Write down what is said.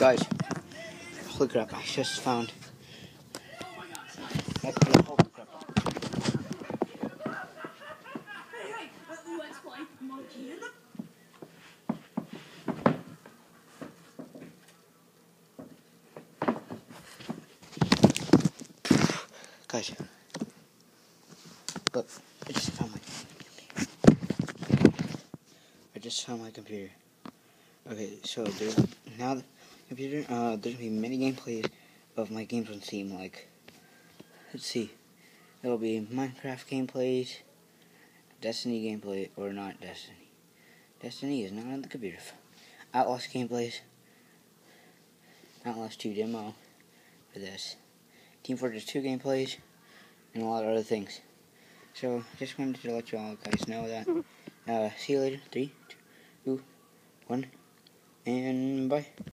Guys, holy crap, I just found. Holy crap. Guys, look, I just found my computer. Okay, so there's now the computer. There's gonna be many gameplays of my games on Steam. Like, let's see, there'll be Minecraft gameplays, Destiny gameplay, or not Destiny. Destiny is not on the computer. Outlast gameplays, Outlast 2 demo for this, Team Fortress 2 gameplays, and a lot of other things. So, just wanted to let you all guys know that. See you later. 3, 2, 1, and bye.